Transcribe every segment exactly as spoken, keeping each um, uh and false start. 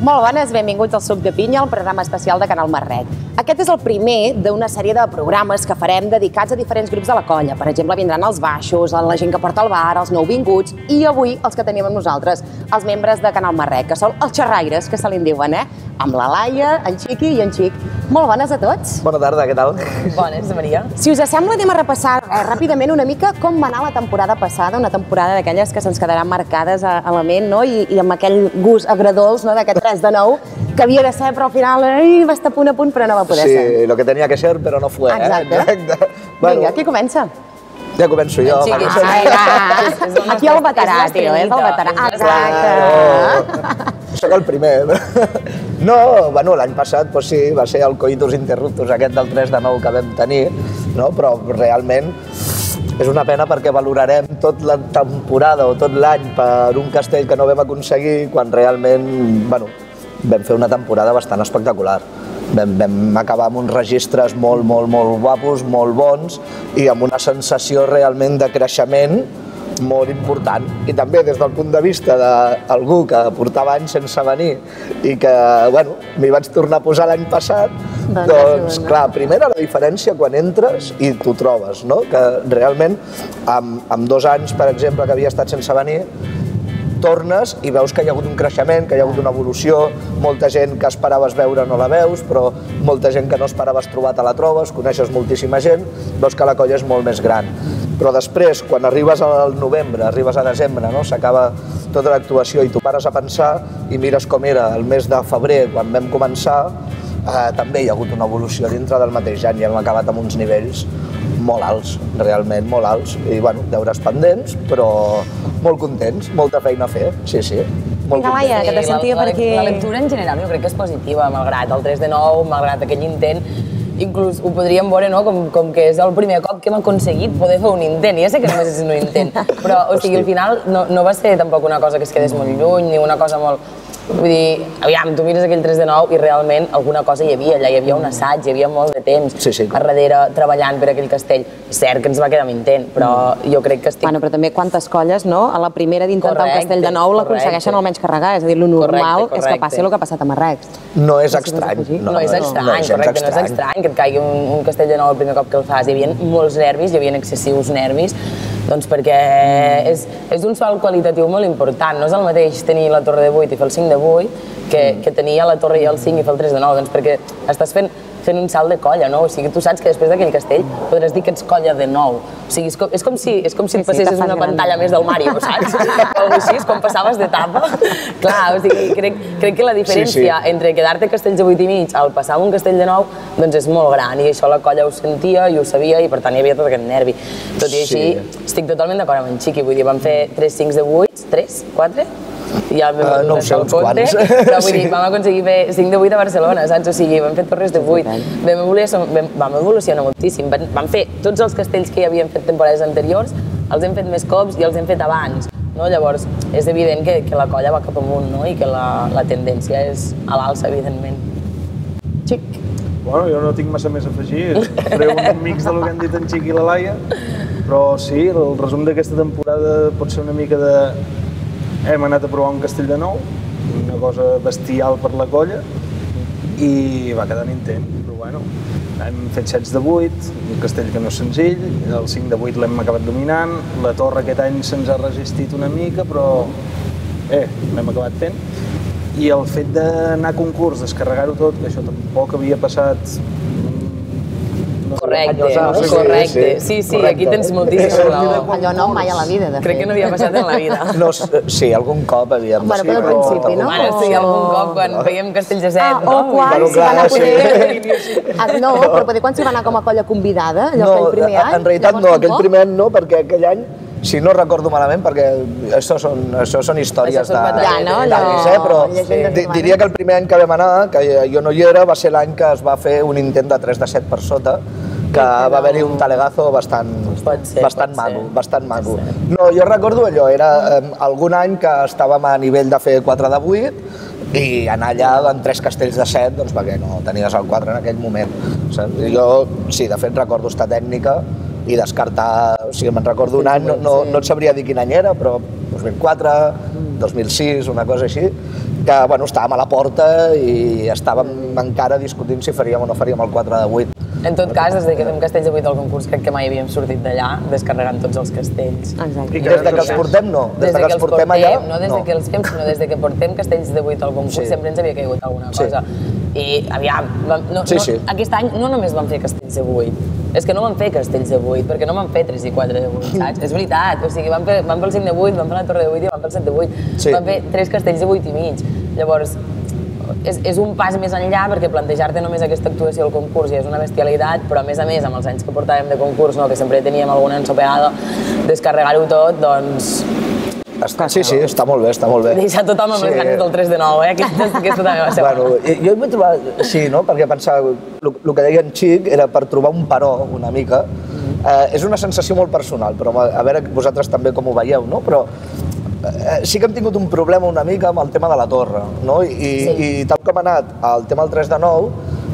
Molt bones, benvinguts al Suc de Pinya, el programa especial de Canal Marrec. Aquest és el primer d'una sèrie de programes que farem dedicats a diferents grups de la colla. Per exemple, vindran els baixos, la gent que porta el bar, els nouvinguts i avui els que tenim amb nosaltres, els membres de Canal Marrec, que són els xerraires, que se li diuen, eh? Amb la Laia, en Xiqui i en Xic. Molt bones a tots. Bona tarda, què tal? Bones, Maria. Si us sembla, anem a repassar eh, ràpidament una mica com va anar la temporada passada, una temporada d'aquelles que se'ns quedaran marcades a, a la ment, no? I, i amb aquell gust agredolç, no? D'aquest tres de nou, que havia de ser, però al final ai, va estar a punt a punt, però no va poder sí, ser. Sí, lo que tenia que ser, però no fue. Exacte. Eh? Exacte. Bueno, vinga, qui comença? Ja començo jo. Xiqui, aquí el veterà, tio, és el veterà. Exacte. Soc el primer. No, bueno, l'any passat pues sí, va ser el coitus interruptus aquest del tres de nou que vam tenir, no? Però realment és una pena perquè valorarem tot la temporada o tot l'any per un castell que no vam aconseguir quan realment, bueno, vam fer una temporada bastant espectacular. Vam, vam acabar amb uns registres molt, molt, molt guapos, molt bons i amb una sensació realment de creixement molt important. I també des del punt de vista d'algú que portava anys sense venir i que, bueno, m'hi vaig tornar a posar l'any passat, doncs, clar, primera la diferència quan entres i t'ho trobes, no? Que realment, amb, amb dos anys, per exemple, que havia estat sense venir, tornes i veus que hi ha hagut un creixement, que hi ha hagut una evolució, molta gent que esperaves veure no la veus, però molta gent que no esperaves trobar te la trobes, coneixes moltíssima gent, veus que la colla és molt més gran. Però després, quan arribes al novembre, arribes a desembre, no? S'acaba tota l'actuació i tu pares a pensar i mires com era el mes de febrer, quan vam començar, eh, també hi ha hagut una evolució dintre del mateix any i hem acabat amb uns nivells molt alts, realment molt alts, i bueno, deures pendents, però molt contents, molta feina a fer, sí, sí. Vinga, Laia, que te sentia per aquí. La lectura en general jo crec que és positiva, malgrat el tres de nou, malgrat aquell intent, inclús ho podríem veure, no?, com, com que és el primer cop que hem aconseguit poder fer un intent, i ja sé que només és un intent, però o sigui, al final no, no va ser tampoc una cosa que es quedés molt lluny, ni una cosa molt... Vull dir, aviam, tu mires aquell tres de nou i realment alguna cosa hi havia, allà hi havia un assaig, hi havia molt de temps sí, sí. a darrere treballant per aquell castell. És cert que ens va quedar amb intent, però mm. jo crec que estic... Bueno, però també quantes colles, no?, a la primera d'intentar un castell de nou l'aconsegueixen almenys carregar, és a dir, el normal correcte, correcte. És que passi el que ha passat a Marrec. No és estrany. No, no és estrany, no, no, correcte, no és estrany que et caigui un, un castell de nou el primer cop que el fas. Hi havia molts nervis, hi havia excessius nervis, doncs perquè és, és un salt qualitatiu molt important. No és el mateix tenir la torre de vuit i fer el cinc de vuit que, que tenir la torre i el cinc i fer el tres de nou, doncs perquè estàs fent, fent un salt de colla, no? O sigui, tu saps que després d'aquell castell podràs dir que ets colla de nou. O sigui, és com, és com si, és com si et passessis una pantalla més del Mario, saps? O alguna així, és com passaves d'etapa. Clar, o sigui, crec, crec que la diferència sí, sí. entre quedar-te a castells de vuit i mig al passar un castell de nou, doncs és molt gran, i això la colla ho sentia i ho sabia, i per tant hi havia tot aquest nervi. Tot i així, sí. estic totalment d'acord amb en Xiqui, vull dir, vam fer tres cincs de vuit, tres, quatre? Ja vam uh, no sé, uns compte, quants. Però vull dir, vam aconseguir fer cinc de vuit a Barcelona, saps? O sigui, vam fer torres de vuit, vam evolucionar, vam evolucionar moltíssim, vam fer tots els castells que hi havien fet temporades anteriors, els hem fet més cops i els hem fet abans, no? Llavors, és evident que, que la colla va cap amunt, no? I que la, la tendència és a l'alça, evidentment. Xic. Bueno, jo no tinc massa més a afegir, faré un mix del que han dit en Xic i la Laia, però sí, el resum d'aquesta temporada pot ser una mica de... Hem anat a provar un castell de nou, una cosa bestial per la colla, i va quedar intent, però bueno, hem fet sets de vuit, un castell que no és senzill, el cinc de vuit l'hem acabat dominant, la torre aquest any se'ns ha resistit una mica, però eh, l'hem acabat fent. I el fet d'anar a concurs, descarregar-ho tot, que això tampoc havia passat... Correcte, correcte. Sí, sí, aquí tens moltíssima raó. Allò nou mai a la vida, de fet. Crec que no havia passat en la vida. No, sí, algun cop havíem... Bueno, però al principi, no? Bueno, sí, algun cop quan fèiem castells de set, no? O quan s'hi va anar poder... No, però poder quan s'hi va anar com a colla convidada, allò aquell primer any? En realitat no, aquell primer any no, perquè aquell any, si no recordo malament, perquè això són, això són històries de... Ja, no? Eh, però diria que el primer any que vam anar, que jo no hi era, va ser l'any que es va fer un intent de tres de set per sota, que va haver-hi un talegazo bastant, ser, bastant maco, bastant maco. No, jo recordo allò, era eh, algun any que estàvem a nivell de fer quatre de vuit i anar allà en tres castells de set, doncs perquè no tenies el quatre en aquell moment. Saps? Jo, sí, de fet recordo esta tècnica i descartar, o sigui, me'n recordo un any, no, no, no et sabria dir quin any era, però dos mil quatre, dos mil sis, una cosa així, que bueno, estàvem a la porta i estàvem encara discutint si faríem o no faríem el quatre de vuit. En tot cas, des que fem castells de vuit al concurs, crec que mai havíem sortit d'allà descarregant tots els castells. Exacte. I des que els portem, no. Des que els portem allà, no. Des que els fem, sinó des que portem castells de vuit al concurs, sempre ens havia caigut alguna cosa. I, aviam, aquest any no només vam fer castells de vuit, és que no vam fer castells de vuit, perquè no vam fer tres i quatre de vuit, saps? És veritat, o sigui, vam fer el cinc de vuit, vam fer la torre de vuit i vam fer el set de vuit. Vam fer tres castells de vuit i mig. Llavors, és un pas més enllà, perquè plantejar-te només aquesta actuació al concurs ja és una bestialitat, però a més a més, amb els anys que portàvem de concurs, que sempre teníem alguna ensopegada, descarregar-ho tot, doncs... Sí, sí, està molt bé, està molt bé. Deixar tothom amb les ganes del tres de nou, eh? Aquesta també va ser bona. Jo hi vaig trobar, sí, no? Perquè pensava, el que deia en Xic era per trobar un paró, una mica. És una sensació molt personal, però a veure vosaltres també com ho veieu, no? Però sí que hem tingut un problema una mica amb el tema de la torre, no? I tal com ha anat el tema del tres de nou,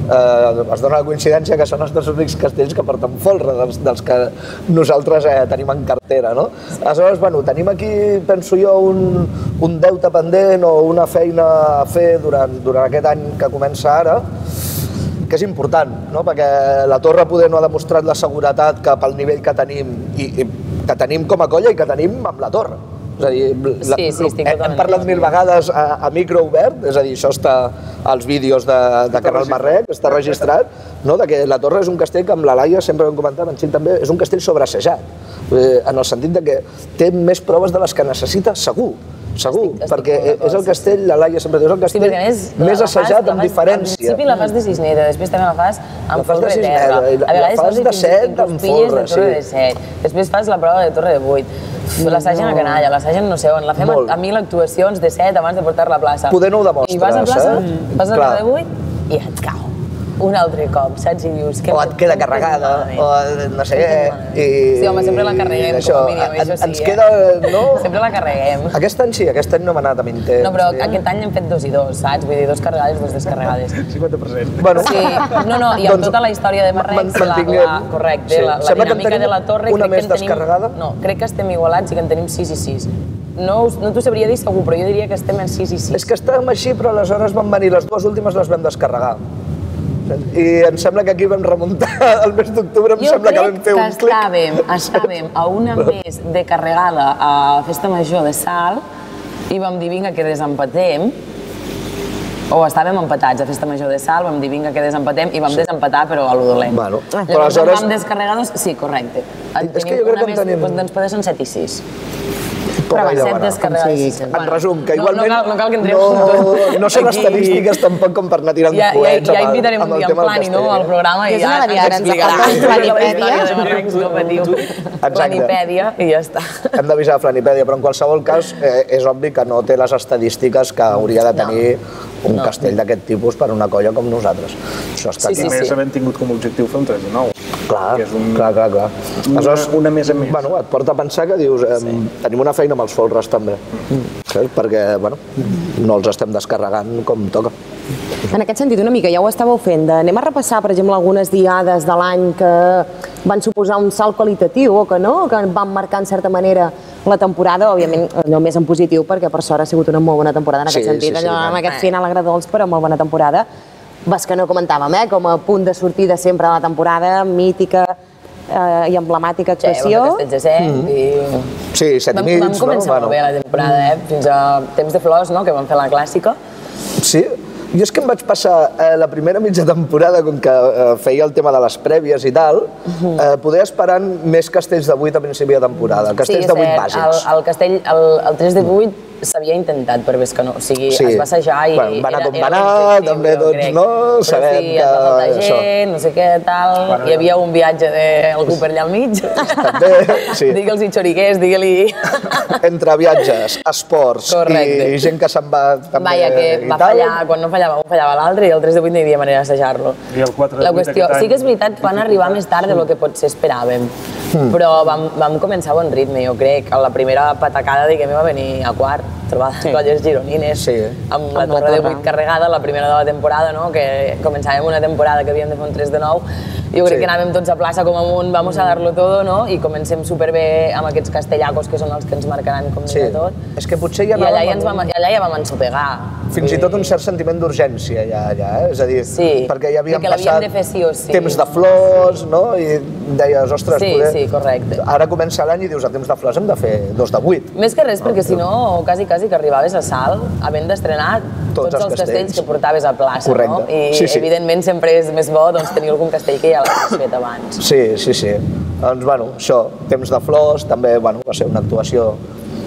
es dona la coincidència que són els dos únics castells que porten folre, dels que nosaltres tenim en cartera, no? Aleshores, bueno, tenim aquí, penso jo, un deute pendent o una feina a fer durant aquest any que comença ara, que és important, no? Perquè la torre poder no ha demostrat la seguretat que pel nivell que tenim, que tenim com a colla i que tenim amb la torre. És a dir, hem parlat mil vegades a micro obert, és a dir, això està als vídeos de Canal Marrec, està registrat, que la torre és un castell que amb la Laia, sempre ho hem comentat, en Xil també, és un castell sobreassajat, en el sentit que té més proves de les que necessita, segur. Segur, perquè és el castell, la Laia sempre diu, és el castell més assajat amb diferència. Al principi la fas de cis neta, després també la fas amb folre de terra. La fas de set amb folre, sí. Després fas la prova de torre de vuit. L'assagen a canalla, l'assagen no sé on, la fem a mil actuacions de set abans de portar-la a plaça. Poder no ho demostres, eh? I vas a plaça, vas a la torre de vuit i et cau. Un altre cop, saps? I dius... O et queda carregada, o no sé què... Sí, home, sempre la carreguem, com a mínim, això sí. Ens queda, no? Sempre la carreguem. Aquest any sí, aquest any no m'ha anat amb intent. No, però aquest any hem fet dos i dos, saps? Vull dir, dos carregades, dos descarregades. cinquanta per cent. Sí, no, no, i amb tota la història de Marrec, correcte, la dinàmica de la torre, crec que en tenim... No, crec que estem igualats i que en tenim sis i sis. No t'ho sabria dir segur, però jo diria que estem en sis i sis. És que estàvem així, però aleshores van venir les dues últimes, les vam descarregar. I em sembla que aquí vam remuntar el mes d'octubre, em sembla que vam fer un clic. Jo crec que estàvem a una més de carregada a Festa Major de Salt i vam dir, vinga, que desempatem, o estàvem empatats a Festa Major de Salt, vam dir, vinga, que desempatem, i vam desempatar, però a lo dolent. Llavors vam descarregar dos... Sí, correcte. És que jo crec que en tenim... Doncs poder són set i sis. Però set descarregades. En resum, que igualment no són estadístiques tampoc com per anar tirant coets amb el tema dels castells. Ja invitarem un dia en Plani, no?, al programa i ja ens explicarà Planipèdia i ja està. Hem d'avisar a Planipèdia, però en qualsevol cas és obvi que no té les estadístiques que hauria de tenir un castell d'aquest tipus per una colla com nosaltres. Això està clar. I més havent tingut com a objectiu fer un tres de nou. Clar, clar, clar, clar. Una més a més. Bueno, et porta a pensar que dius, tenim una feina amb els folres també, perquè, bueno, no els estem descarregant com toca. En aquest sentit, una mica, ja ho estàveu fent, anem a repassar, per exemple, algunes diades de l'any que van suposar un salt qualitatiu o que no, que van marcar en certa manera la temporada, òbviament allò més en positiu, perquè per sort ha sigut una molt bona temporada en aquest sentit, allò en aquest final agradolç, però molt bona temporada. Vas que no comentàvem, eh, com a punt de sortida sempre de la temporada, mítica i emblemàtica actuació. Sí, castells de set i... Sí, set i mig, no? Vam començar molt bé la temporada, eh, fins a Temps de Flors, no?, que vam fer la clàssica. Sí, jo és que em vaig passar la primera mitja temporada, com que feia el tema de les prèvies i tal, poder esperant més castells de vuit a principi de temporada, castells de vuit bàsics. Sí, el castell, el tres de vuit s'havia intentat, però ves que no, o sigui, es va assajar i... Va anar com va anar, també tots, no? Sabem que... Però sí, ens va faltar gent, no sé què, tal... Hi havia un viatge d'algú per allà al mig. També, sí. Digue'ls-hi xoriquers, digue-li... Entre viatges, esports i gent que se'n va també... Vaja, que va fallar, quan no fallava un, fallava l'altre, i el tres de vuit no hi havia manera d'assajar-lo. I el quatre de vuit aquest any... Sí que és veritat que van arribar més tard del que potser esperàvem, però vam començar a bon ritme, jo crec. La primera patacada, diguem, va venir a quart. trobada de colles gironines, amb la Torre de vuit carregada, la primera de la temporada, que començàvem una temporada que havíem de fer un tres de nou. Jo crec que anàvem tots a plaça com amunt, vamos a dar-lo todo, i comencem superbé amb aquests castellacos que són els que ens marcaran com de tot. És que potser ja anàvem... I allà ja vam ensopegar. Fins i tot un cert sentiment d'urgència, ja, és a dir, perquè ja havíem passat temps de flors, i deies, ostres, poder... Sí, sí, correcte. Ara comença l'any i dius, a temps de flors hem de fer dos de vuit. Més que res, perquè si no, quasi, quasi que arribaves a Salt, havent d'estrenar tots els castells que portaves a plaça, no? I, evidentment, sempre és més bo tenir algun castell que ja l'havies fet abans. Sí, sí, sí. Doncs, bueno, això, temps de flors, també va ser una actuació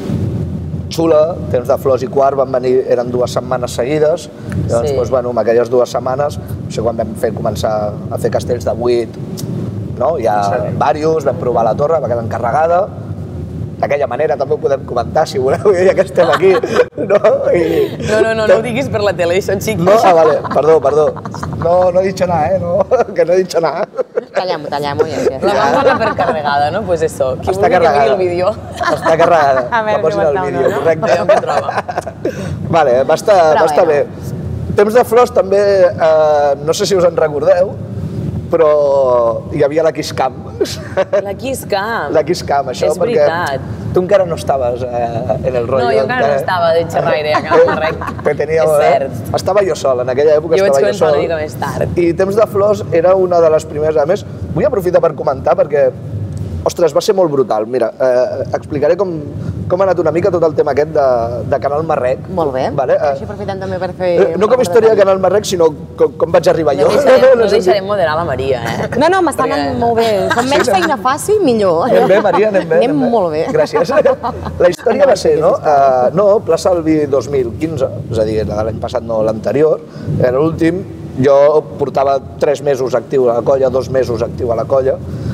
xula, temps de flors i quart, van venir, eren dues setmanes seguides, doncs, doncs, bueno, en aquelles dues setmanes, això quan vam fer, començar a fer castells de vuit, no? Hi ha diversos, vam provar la torre, va quedar encarregada, d'aquella manera també ho podem comentar, si voleu, ja que estem aquí, no? No, no, no, no ho diguis per la tele, això, xic. No? Ah, vale, perdó, perdó. No, no he dicho nada, eh, no, que no he dicho nada. Tallem-ho, tallem-ho, ja. La vam posar per carregada, no? Pues eso, qui vulgui que miri el vídeo. Està carregada, que posin el vídeo, correcte. Veieu què troba. Vale, va estar bé. Temps de flors també, no sé si us en recordeu, però hi havia la Kiss Cam. La Kiss Cam? La Kiss Cam, això, perquè tu encara no estaves en el rotllo. No, jo encara no estava de xerraire a Can Marrec. És cert. Estava jo sol, en aquella època estava jo sol. Jo vaig començar una mica més tard. I Temps de flors era una de les primeres. A més, vull aprofitar per comentar perquè, ostres, va ser molt brutal. Mira, explicaré com ha anat una mica tot el tema aquest de Canal Marrec. Molt bé. Així aprofitem també per fer... No com història de Canal Marrec, sinó com vaig arribar jo. No deixarem moderar la Maria, eh? No, no, m'està anant molt bé. Com menys feina faci, millor. Anem bé, Maria, anem bé. Anem molt bé. Gràcies. La història va ser, no? No, Plaça Albi dos mil quinze, és a dir, l'any passat no, l'anterior, era l'últim. Jo portava tres mesos actiu a la colla, dos mesos actiu a la colla,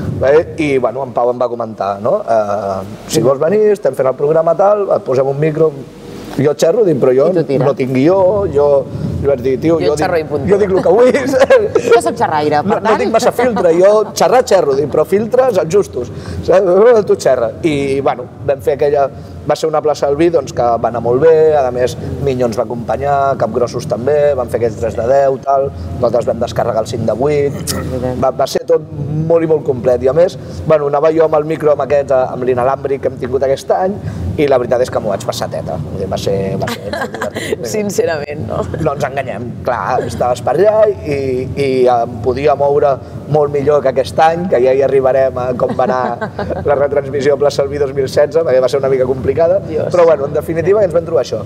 i bueno, en Pau em va comentar, no? Si vols venir, estem fent el programa tal, et posem un micro, jo xerro, però jo no tinc guió, jo li vaig dir, tio, jo dic el que vull. Jo soc xerraire, per tant... No tinc massa filtre, jo xerrar xerro, però filtres els justos, tu xerra. I bueno, vam fer aquella... Va ser una plaça Albi que va anar molt bé, a més Minyó ens va acompanyar, Capgrossos també, van fer aquells tres de deu, tal, nosaltres vam descarregar el cinc de vuit, va ser tot molt i molt complet. I a més, bueno, anava jo amb el micro amb aquest, amb l'inalàmbric que hem tingut aquest any, i la veritat és que m'ho vaig passar teta. Va ser molt divertit. Sincerament, no? No ens enganyem, clar, estaves per allà i em podia moure molt millor que aquest any, que ja hi arribarem a com va anar la retransmissió a Plaça Albi dos mil setze, perquè va ser una mica complicada, però bueno, en definitiva ens vam trobar això.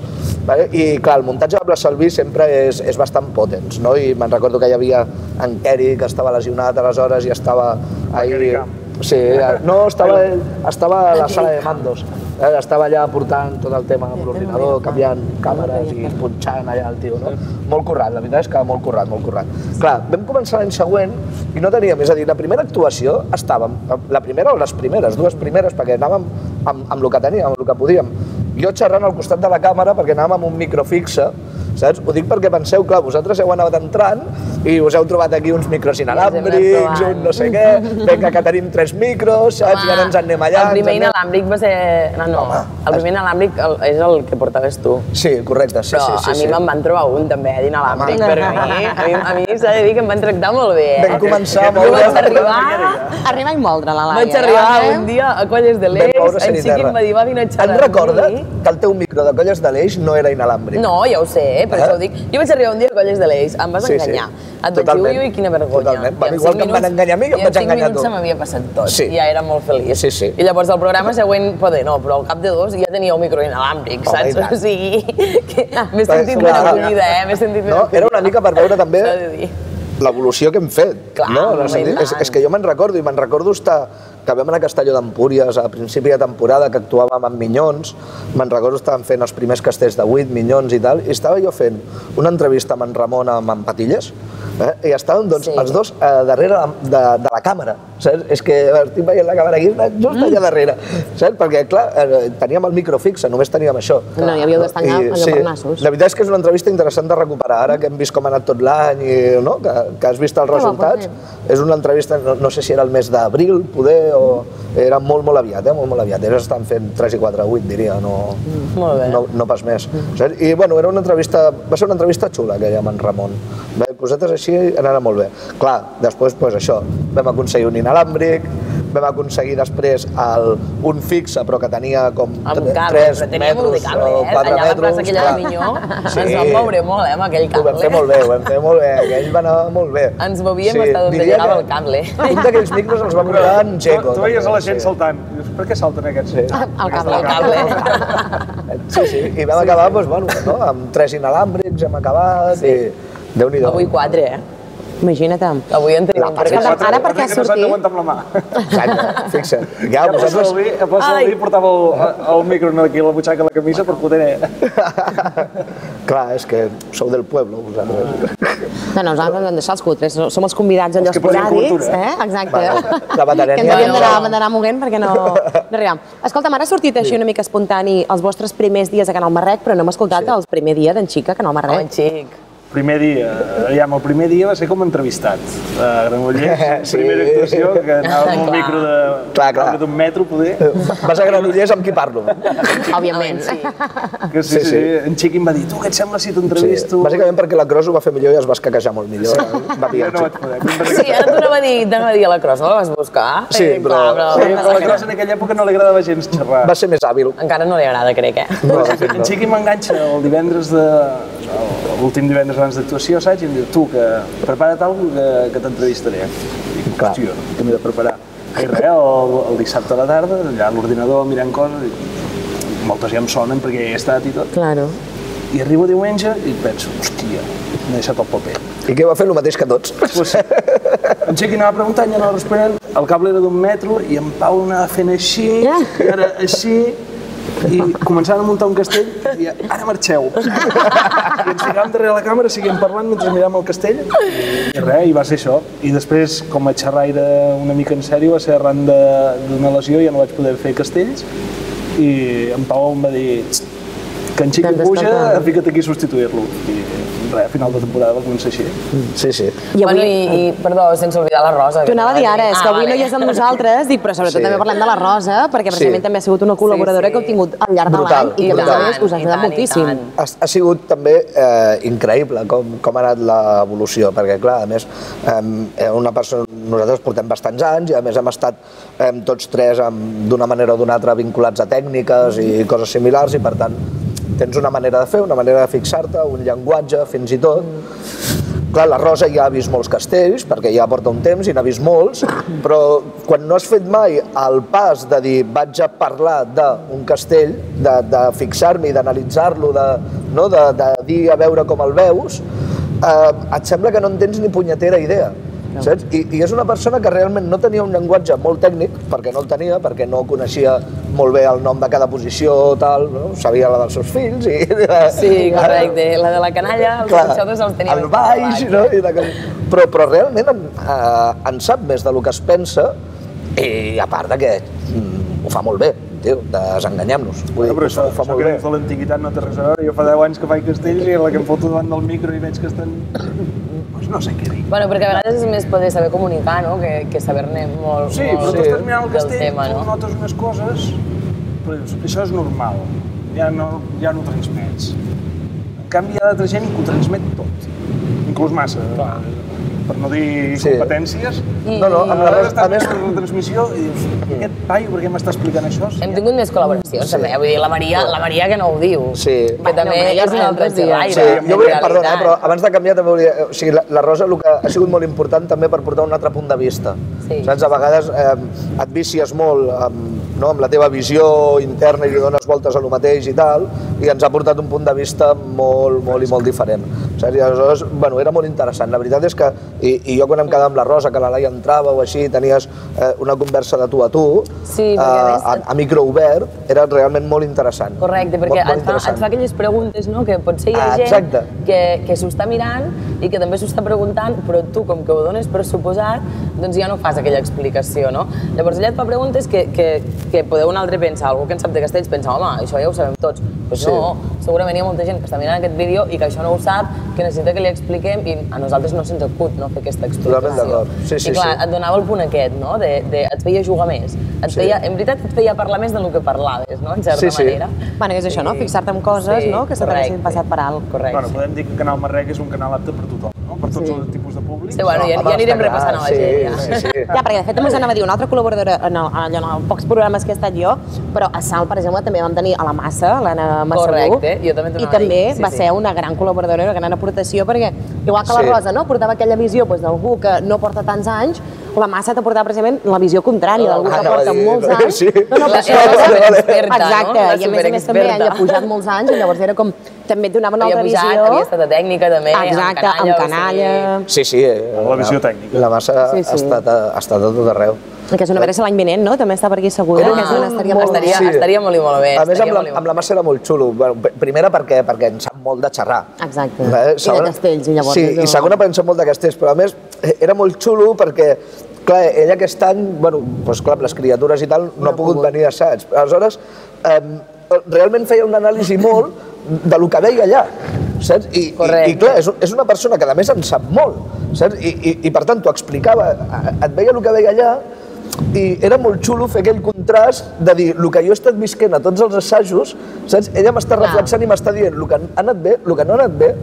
I clar, el muntatge de Plaça Albi sempre és bastant potents, no? I me'n recordo que hi havia en Keri, que estava lesionat aleshores i estava ahir... Sí, no, estava a la sala de mandos, estava allà portant tot el tema amb l'ordinador, canviant càmeres i punxant allà el tio, no? Molt currat, la veritat és que molt currat, molt currat. Clar, vam començar l'any següent i no teníem, és a dir, la primera actuació estàvem, la primera o les primeres, dues primeres, perquè anàvem amb el que teníem, amb el que podíem. Jo xerrant al costat de la càmera perquè anàvem amb un micro fixe, saps? Ho dic perquè penseu, clar, vosaltres heu anat entrant i us heu trobat aquí uns micros inalàmbrics, un no sé què, vinga que tenim tres micros, saps? I ara ens en anem allà. El primer inalàmbric va ser... No, no, el primer inalàmbric és el que portaves tu. Sí, correcte, sí, sí. Però a mi me'n van trobar un també d'inalàmbric, però a mi s'ha de dir que em van tractar molt bé, eh? Vam començar molt bé. Jo vaig arribar... Arribar i moldre la Laia. Vaig arribar un dia a Colles de l'Eix, en Xiqui em va dir, va vine a xerrar. En recorda que el teu micro de Colles de l'Eix no era inalàmbric? No, ja ho sé, per això ho dic. Jo vaig arribar un dia a Colles de l'Eix, em vas enganyar. Et vaig dir, ui, ui, quina vergonya. Igual que em van enganyar a mi, jo em vaig enganyar a tu. I en cinc minuts se m'havia passat tot, i ja era molt feliç. Sí, sí. I llavors el programa següent, poder no, però al cap de dos ja tenia un micro inalàmbric, saps? O sigui, m'he sentit ben acollida, eh? M'he sentit ben acollida. Era una mica per veure també l'evolució que hem fet. Clar, és que jo me'n recordo, i me'n recordo estar que vam anar a Castelló d'Empúries a principi de temporada, que actuàvem amb Minyons, me'n recordo estàvem fent els primers castells de vuit, Minyons i tal, i estava jo fent una entrevista amb en Ramon amb en Patilles, i estàvem els dos darrere de la càmera, saps? És que estic veient la càmera aquí, just allà darrere, saps? Perquè, clar, teníem el micro fixe, només teníem això. No, hi havíeu d'estar allò per nassos. La veritat és que és una entrevista interessant de recuperar, ara que hem vist com ha anat tot l'any i que has vist els resultats, és una entrevista, no sé si era el mes d'abril, poder, o... Era molt, molt aviat, eh? Molt, molt aviat. Ells estan fent tres i quatre, vuit, diria, no, no, no pas més. I, bueno, era una entrevista, va ser una entrevista xula, aquella amb en Ramon. Bé, cosetes així anava molt bé. Clar, després, doncs això, vam aconseguir un inalàmbric, vam aconseguir després el, un fixe, però que tenia com tres metres o quatre metres. Allà a la plaça aquella de Minyó ens vam moure molt, eh, amb aquell cable. Ho vam fer molt bé, ho vam fer molt bé, aquell va anar molt bé. Ens movíem hasta d'on llegava el cable. Un d'aquells micros els va posar en Checo. Tu veies a la gent saltant. Per què salten aquests? El cable. El cable. Sí, sí, i vam acabar, doncs, bueno, amb tres inalàmbrics, hem acabat, i Déu-n'hi-do. Avui quatre, eh? Imagina't. Avui en tenim un perquè ara per què ha sortit? Que no s'han d'aguantar amb la mà. Exacte, fixa't. Ja, vosaltres... A plaça del vi portava el micro aquí a la butxaca a la camisa per poder... Clar, és que sou del pueblo, vosaltres. No, no, nosaltres hem de deixar els cutres. Som els convidats allò esporàdics, eh? Exacte. Que ens havíem d'anar moguent perquè no arribem. Escolta'm, ara ha sortit així una mica espontani els vostres primers dies a Canal Marrec, però no hem escoltat el primer dia d'en Xic a Canal Marrec. En Xic. Primer dia, aviam, el primer dia va ser com entrevistat a Granollers, primera actuació, que anava amb un micro d'un metro, poder. Vas a Granollers amb qui parlo. Òbviament. Que sí, sí, en Xic em va dir, tu, què et sembla si t'entrevisto? Bàsicament perquè la Cros ho va fer millor i es va escaquejar molt millor. Va pillar no vaig poder. Sí, ara t'ho anava a dir, t'anava a dir a la Cros, no la vas buscar? Sí, però... A la Cros en aquella època no li agradava gens xerrar. Va ser més hàbil. Encara no li agrada, crec, eh? En Xic m'enganxa el divendres de... l'últim divendres abans d'actuació, saps? I em diu, tu, que prepara't alguna cosa que, que t'entrevistaré. I dic, hòstia, que m'he de preparar. I res, el, el dissabte a la tarda, allà a l'ordinador mirant coses, i moltes ja em sonen perquè hi he estat i tot. Claro. I arribo diumenge i penso, hòstia, m'he deixat el paper. I què va fer el mateix que tots? Pues, en Xiqui anava preguntant, ja anava responent, el cable era d'un metro i en Pau anava fent així, i ara així, i començaven a muntar un castell i deia, ara marxeu. I ens ficàvem darrere la càmera, seguíem parlant mentre miràvem el castell i res, i va ser això. I després, com a xerraire una mica en sèrio, va ser arran d'una lesió, ja no vaig poder fer castells i en Pau em va dir que en Xiqui puja, fica't aquí a substituir-lo. I res, a final de temporada va començar així. Sí, sí. I avui... Bueno, i, i, perdó, sense oblidar la Rosa. T'ho anava a dir ara, és que avui no hi és amb nosaltres, dic, però sobretot també parlem de la Rosa, perquè precisament també ha sigut una col·laboradora que heu tingut al llarg de l'any i que a més a més us ha ajudat moltíssim. Ha sigut també increïble com ha anat l'evolució, perquè clar, a més, una persona, nosaltres portem bastants anys i a més hem estat tots tres d'una manera o d'una altra vinculats a tècniques i coses similars i per tant tens una manera de fer, una manera de fixar-te, un llenguatge, fins i tot. Clar, la Rosa ja ha vist molts castells, perquè ja porta un temps i n'ha vist molts, però quan no has fet mai el pas de dir vaig a parlar d'un castell, de, de fixar-me i d'analitzar-lo, de, no, de, de dir a veure com el veus, eh, et sembla que no en tens ni punyetera idea. Saps? I, I és una persona que realment no tenia un llenguatge molt tècnic, perquè no el tenia, perquè no coneixia molt bé el nom de cada posició, tal, no? Sabia la dels seus fills i... Sí, correcte, la de la canalla, els escorxadors els teníem... El baix, no? I la... però, però realment en, eh, en sap més del que es pensa i a part de que mm, ho fa molt bé, tio, desenganyem-nos. Bueno, però això, això que de l'antiguitat no té res a veure. Jo fa deu anys que faig castells i la que em foto davant del micro i veig que estan... no sé què dir. Bueno, perquè a vegades és més poder saber comunicar, no?, que, que saber-ne molt, sí, molt però tu estàs mirant el castell, tema, no? tu notes unes coses, però dius, això és normal, ja no, ja no ho transmets. En canvi, hi ha d'altra gent que ho transmet tot, inclús massa. Clar. Per no dir sí. competències. I... No, no, amb la resta... A més, la transmissió, i dius, aquest paio, per què m'està explicant això? Hem tingut més col·laboracions, sí. també. Vull dir, la Maria, la Maria que no ho diu. Sí. Que també no, és un altre xerraire. Sí. Jo vull, perdona, eh, però abans de canviar també volia... O sigui, la, la Rosa el que ha sigut molt important també per portar un altre punt de vista. Sí. Saps? A vegades eh, et vicies molt amb, no, amb la teva visió interna i li dones voltes a lo mateix i tal, i ens ha portat un punt de vista molt, molt i molt diferent. Saps? I aleshores, bueno, era molt interessant. La veritat és que I, i jo quan em quedava amb la Rosa, que la Laia entrava o així, tenies eh, una conversa de tu a tu, sí, eh, a, a micro obert, era realment molt interessant. Correcte, perquè molt, molt et, fa, et fa aquelles preguntes, no?, que potser hi ha ah, gent que, que s'ho està mirant i que també s'ho està preguntant, però tu, com que ho dones per suposat, doncs ja no fas aquella explicació, no? Llavors ella et fa preguntes que, que, que podeu un altre pensar, algú que en sap de castells pensa, home, això ja ho sabem tots. Però sí. No, segurament hi ha molta gent que està mirant aquest vídeo i que això no ho sap, que necessita que li expliquem i a nosaltres no se'ns acut no fer aquesta explicació. I clar, et donava el punt aquest, no? Et feia jugar més. En veritat, et feia parlar més del que parlaves, no? En certa manera. Bueno, és això, no? Fixar-te en coses que se t'haguessin passat per alt. Bueno, podem dir que Canal Marrec és un canal apte per tothom, no? Per tots els tipus de públic. Sí, bueno, ja anirem repassant a la gent, ja. Ja, perquè de fet també us anava a dir una altra col·laboradora en els pocs programes que he estat jo, però a Salt, per exemple, també vam tenir a la Massa, l'Anna Massagú. Correcte, jo també I també va ser una gran col·laboradora, una gran aportació, perquè igual que la Rosa portava aquella visió d'algú que no porta tants anys, la Massa t'aportava precisament la visió contrària d'algú que porta molts anys. No, no, era experta, no? Exacte, i a més a més també havia pujat molts anys, i llavors era com també et donava una altra visió. Havia estat a tècnica també, exacte, amb canalla. Sí, sí. La visió tècnica. La Massa ha estat a tot arreu. Que és una veure si l'any vinent, no? També està per aquí segura, que estaria molt bé. Estaria molt i molt bé. A més, amb la Massa era molt xulo. Primera perquè ens sap molt de xerrar. Exacte. I de castells, i llavors. Sí, i segona perquè ens sap molt de castells, però a més era molt xulo perquè clar, ella aquest any, bueno, doncs clar, les criatures i tal no ha pogut venir a assaig. Aleshores, realment feia una anàlisi molt del que veia allà, saps? I clar, és una persona que a més en sap molt, saps? I per tant t'ho explicava, et veia el que veia allà i era molt xulo fer aquell contrast de dir el que jo he estat visquent a tots els assajos, saps? Ella m'està reflexant i m'està dient el que ha anat bé, el que no ha anat bé,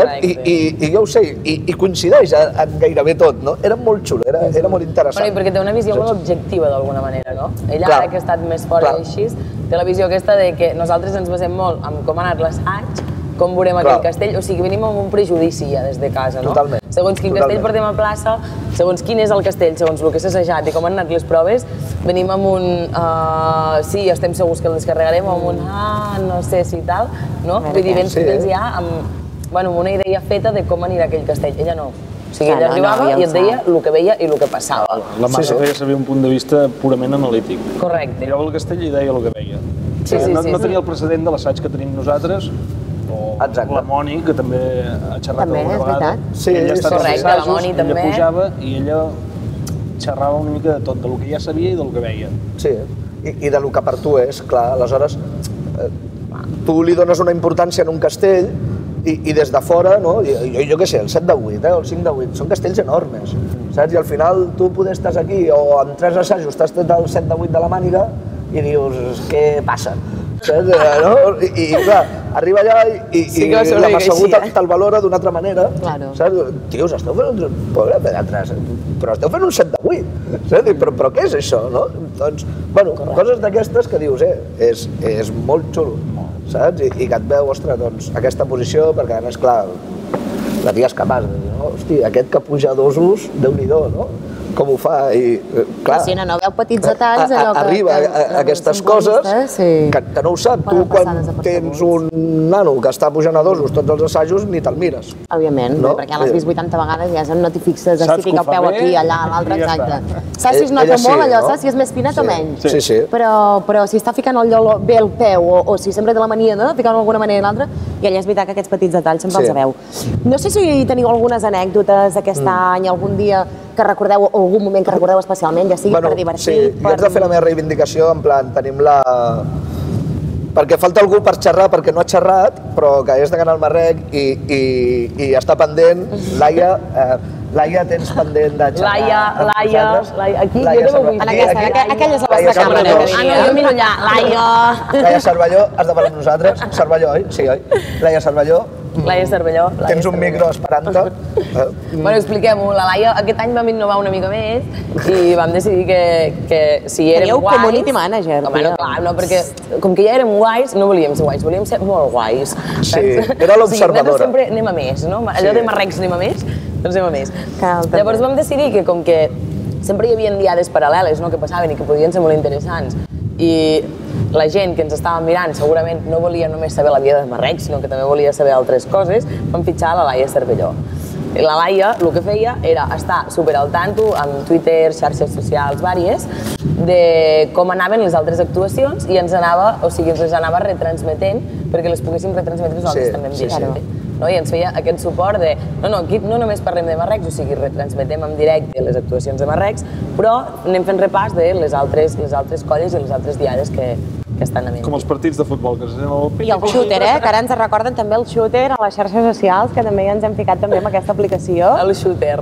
i jo ho sé, i coincideix en gairebé tot, no? Era molt xulo, era molt interessant. Bueno, i perquè té una visió molt objectiva d'alguna manera, no? Ella, ara que ha estat més fora i així, té la visió aquesta de que nosaltres ens basem molt en com ha anat l'assaig, com veurem aquell castell, o sigui, venim amb un prejudici ja des de casa, no? Totalment. Segons quin castell portem a plaça, segons quin és el castell, segons el que s'ha assajat i com han anat les proves, venim amb un sí, estem segurs que el descarregarem, o amb un ah, no sé si tal, no? Vull dir, vens ja amb una idea feta de com anirà aquell castell. Ella no. O sigui, ella arribava i et deia el que veia i el que passava. La Massa feia servir un punt de vista purament analític. Correcte. Mirava el castell i deia el que veia. No tenia el precedent de l'assaig que tenim nosaltres, o la Moni, que també ha xerrat alguna vegada. Sí, és correcte, la Moni també. Ella pujava i ella xerrava una mica de tot, del que ja sabia i del que veia. Sí, i del que per tu és, clar, aleshores tu li dones una importància en un castell i des de fora, jo què sé, el set de vuit o el cinc de vuit, són castells enormes, saps? I al final tu poder estàs aquí o en tres assajos t'has tret el set de vuit de la màniga i dius, què passa? I clar, arriba allà i la Massagú te'l valora d'una altra manera, saps? Tios, esteu fent un... Pobre pedaltres, però esteu fent un set de vuit, saps? Però què és això, no? Doncs, bueno, coses d'aquestes que dius, eh, és molt xulo, saps? I que et veu, ostres, doncs, aquesta posició, perquè a més, clar, la tia és capaç de dir, hosti, aquest que puja dosos, Déu-n'hi-do, no? Com ho fa, i clar... Sí, no, veu petits detalls... Arriba a aquestes coses que no ho sap. Tu, quan tens un nano que està pujant a dosos tots els assajos, ni te'l mires. Òbviament, perquè l'has vist vuitanta vegades i ja no t'hi fixes si fica el peu aquí, allà, a l'altre, exacte. Saps si es nota molt allò, saps si és més finat o menys. Sí, sí. Però si està ficant bé el peu o si sempre té la mania de ficar d'alguna manera o l'altra, i allà és veritat que aquests petits detalls sempre els veu. No sé si teniu algunes anècdotes d'aquest any, algun dia que recordeu, o algun moment que recordeu especialment, ja sigui per divertir... Sí, jo haig de fer la meva reivindicació, en plan, tenim la... Perquè falta algú per xerrar, perquè no ha xerrat, però que és de Canal Marrec i està pendent. Laia, Laia, tens pendent de xerrar amb nosaltres? Laia, aquí, jo també vull dir. Aquella és la vostra càmera. Ah, no, jo miro allà. Laia... Laia Cervelló, has de parlar amb nosaltres. Cervelló, oi? Sí, oi? Laia Cervelló. Laia Cervelló. Tens un micro esperant-te. Bueno, expliquem-ho. La Laia aquest any vam innovar una mica més i vam decidir que si érem guais... Teniu community manager. Bueno, clar, no, perquè com que ja érem guais, no volíem ser guais, volíem ser molt guais. Sí, era l'observadora. Nosaltres sempre anem a més, no? Allò de Marrecs anem a més, doncs anem a més. Llavors vam decidir que com que sempre hi havia diades paral·leles que passaven i que podien ser molt interessants i la gent que ens estava mirant segurament no volia només saber la vida de Marrec, sinó que també volia saber altres coses, vam fitxar la Laia Cervelló. La Laia el que feia era estar super al tanto amb Twitter, xarxes socials vàries, de com anaven les altres actuacions i ens anava, o sigui, ens les anava retransmetent perquè les poguéssim retransmetre nosaltres també en directe. I ens feia aquest suport de, no, no, aquí no només parlem de Marrecs, o sigui, retransmetem en directe les actuacions de Marrecs, però anem fent repàs de les altres colles i les altres diades que que estan a ment. Com els partits de futbol, que s'anem al I el shooter, eh? Que ara ens recorden també el shooter a les xarxes socials, que també ja ens hem ficat també amb aquesta aplicació. El shooter.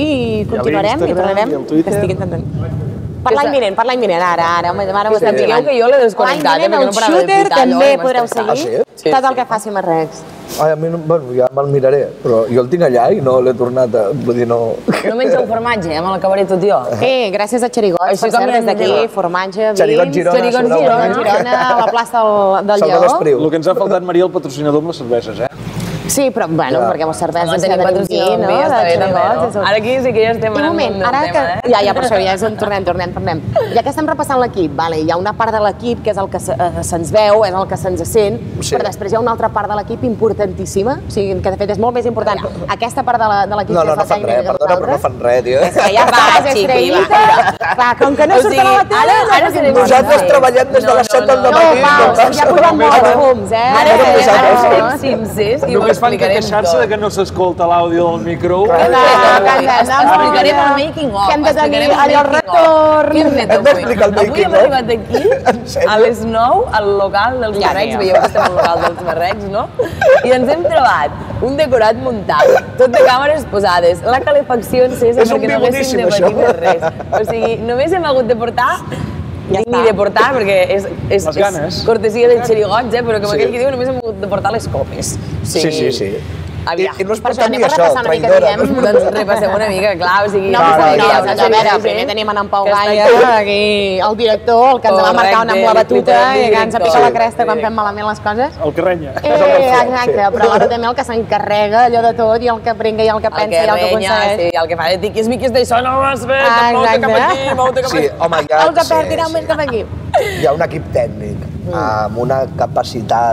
I continuarem i tornarem. I el Twitter. Estic intentant... Per l'any vinent, per l'any vinent, ara, ara, ara ho estem Sapigueu filant. que jo l'he desconnectat, eh, perquè no parava de el shooter pitar, també allò, i podreu m'estressava. seguir Ah, sí? tot Sí, el que sí. faci Marrecs. Ai, a mi, no, bueno, ja me'l miraré, però jo el tinc allà i no l'he tornat a... Vull dir, no... No menjo formatge, ja me l'acabaré tot jo. Eh, gràcies a Xerigots, Així per com cert, ja des d'aquí, ens diuen. formatge, vins... Xerigots Girona, Xerigots segurament. Girona. Girona, a la plaça del, del Salvador Lleó. Espriu. El que ens ha faltat, Maria, el patrocinador amb les cerveses, eh? Sí, però, bueno, Ja. perquè amb cervesa Home, s'ha tenim de patrocinador dir, amb no? mi, està De bé, també, Xerigots, no? és el- Ara aquí sí que ja estem I un anant moment, del ara tema, que... eh? Ja, ja, per això ja és on tornem, tornem, tornem. Ja que estem repassant l'equip, vale, hi ha una part de l'equip que és el que se- eh, se'ns veu, és el que se'ns sent, Sí. però després hi ha una altra part de l'equip importantíssima, o sigui, que de fet és molt més important. Aquesta part de la- de l'equip No, que no, és no la fan res, tècnica perdona, però no fan res, tio. És que ja Va, està, és xiqui, estrellita. Clar, com que no O surt sigui, a la tele... ara- no ara passa serem res. Nosaltres Sí. treballant des de No, les set no, del no. No, dematí. Pau, passa. ja posem molts fums, eh? Ara no estem passa res. estem sincers i ho Només fan que explicarem queixar-se tot. de que no s'escolta l'àudio del micro. No, que hem de- Explicarem el making of. que hem de tenir explicarem el allò el making of. retorn. Què hem fet Hem avui? d'explicar el Avui making hem of? arribat aquí sèrio? a les nou al local dels Ja, Marrecs, tio. veieu que estem al local dels Marrecs, no? I ens hem trobat un decorat muntat, tot de càmeres posades, la calefacció encesa És un perquè no haguéssim de bigoníssim, patir això. de res. O sigui, només hem hagut de portar Ja Dic ni està. de portar, perquè és, és, Les ganes. és cortesia de xerigots, eh? Però com Sí. aquell que diu, només hem hagut de portar les copes. O Sí, sigui, sí, sí. Aviam. I, I no es Per pot això dir anem a això, repassar una mica, traïdora. diguem. Doncs repassem una mica, clar, o sigui... No, No, no, no, no, no, a no, veure, no, primer tenim en Pau que està Gaia, aquí, el director, el que ens va Correcte, marcar una amb la batuta el i que ens director. pica la Sí. cresta quan fem malament les coses. El que renya. Eh, exacte, però alhora també el que s'encarrega allò de tot i el que prenga i el que El pensa que i el que renya, aconsegueix. sí, el que fa de tiquis-miquis d'això no ho has fet, Ah, mou-te cap exacte. aquí, mou-te cap Sí, aquí. home, ja... El que sí, perd tirar sí. més cap aquí. Hi ha un equip tècnic amb una capacitat,